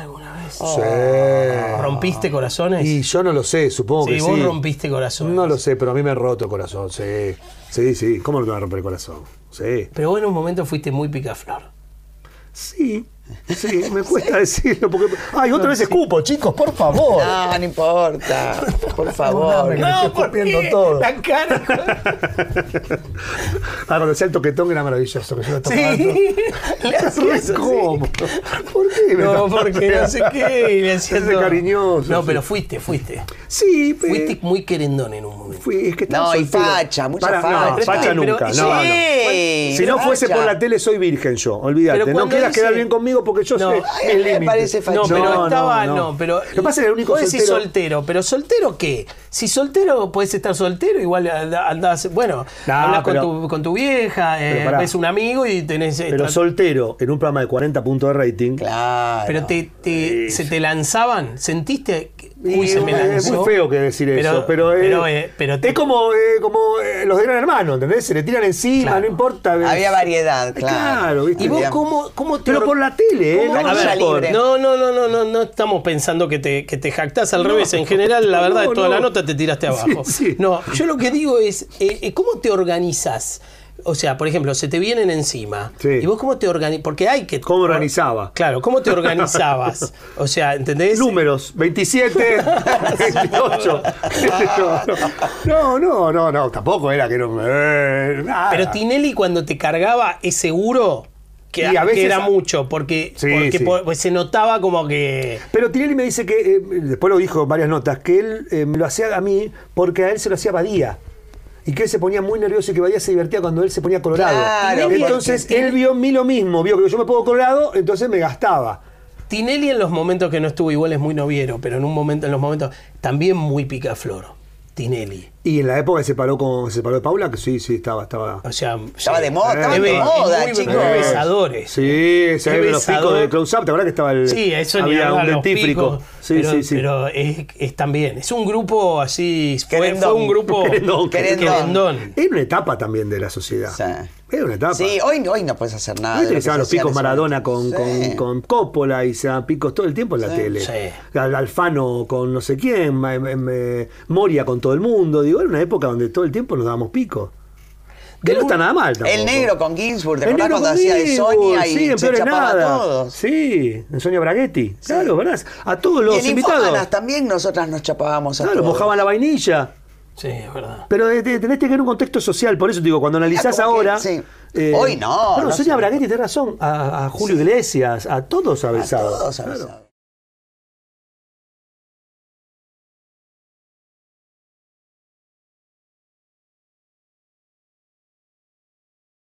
alguna vez? Sí. ¿Rompiste corazones? Y yo no lo sé, supongo que sí. Sí, vos rompiste corazones. No lo sé, pero a mí me ha roto el corazón, sí. Sí. ¿Cómo no te va a romper el corazón? Sí. Pero vos en un momento fuiste muy picaflor. Sí, me cuesta decirlo porque... Ay, otra vez escupo, chicos, por favor. No importa. Por favor. No, porque todo. la cara. Cuando hacía el toquetón era maravilloso. Que yo lo tocaba. Sí, le hacías así. ¿Cómo? ¿Por qué? No, porque no sé qué. Y le hacías todo. Cariñoso. No, pero fuiste. Sí, pero... Fuiste muy querendón en un momento. Es que estaba No, y soltero. facha, mucha Pará, facha. No, Pero facha está bien, nunca. pero- No. Sí, Si no fuese facha. por la tele, soy virgen yo. Olvídate. Pero No cuando quieras dice- quedar bien conmigo porque yo No, sé ay, mis me límites. parece facha. No, pero estaba, no. pero Lo que pasa es que el único vos decís soltero... soltero, pero ¿soltero qué? Si soltero podés estar soltero, igual andás, bueno, No, hablas pero- con tu vieja, Pero pará. ves un amigo y tenés... Pero soltero, en un programa de 40 puntos de rating... Claro. Pero se te lanzaban, ¿sentiste? Uy, Y se me es lanzó. muy feo que decir eso, pero es como los de Gran Hermano, ¿entendés? Se le tiran encima, Claro. no importa. Había variedad, claro. ¿viste? ¿Y vos Había- cómo te... Pero por la tele, ¿Cómo? no La cancha por- libre. No estamos pensando que te jactás al revés. En general, la verdad, de toda la nota te tiraste abajo. Sí. No, yo lo que digo es, ¿cómo te organizas? O sea, por ejemplo, se te vienen encima. Sí. ¿Y vos cómo te organizas? Porque hay que... ¿Cómo organizaba? Claro, ¿cómo te organizabas? O sea, ¿entendés? Números, 27, 28. No, tampoco era que no... nada. Pero Tinelli cuando te cargaba es seguro que, Y a veces- que era mucho, porque, Sí, porque sí. pues se notaba como que... Pero Tinelli me dice que, después lo dijo en varias notas, que él me lo hacía a mí porque a él se lo hacía Badía. Y que él se ponía muy nervioso y que Badía se divertía cuando él se ponía colorado. Claro, Entonces porque- él vio en mí lo mismo, vio que yo me pongo colorado, entonces me gastaba. Tinelli en los momentos que no estuvo igual es muy noviero, pero en los momentos también muy picaflor. Tinelli. Y en la época que se separó de Paula, que sí, estaba. O sea, Estaba de moda, estaban es de moda, muy chicos. besadores. Sí, se ve los besador. picos de close-up, ¿te acuerdas que estaba el. Sí, eso ni había hablar, un los dentífrico. picos, Sí, sí. pero es también. Es un grupo así. Fue Querendón. un grupo. Querendón. Era una etapa también de la sociedad. Sí. Era una etapa. Sí, hoy no puedes hacer nada. Hoy de lo que utilizaban se los hacía picos en ese Maradona momento. Sí. con Coppola y se daban picos todo el tiempo en la tele. Sí. Alfano con no sé quién, Moria con todo el mundo. Digo, era una época donde todo el tiempo nos dábamos picos. Que no está nada mal tampoco. El negro con Ginsburg, ¿te El acordás negro cuando con hacía de Ginsburg, Sonia sí, y en se Peor es chapaba a Nada. todos? Sí, en Sonia Braguetti. Claro, ¿verdad? A todos los Y en invitados. Infómanas también nosotras nos chapábamos a Claro, todos. mojaban la vainilla. Sí, es verdad. Pero tenés que ver un contexto social, por eso te digo, cuando analizás como que, ahora. sí. Hoy no, Bueno, no Sonia sé. Braguetti tenés razón, a Julio Iglesias, a todos ha A besado. todos a Claro. besado.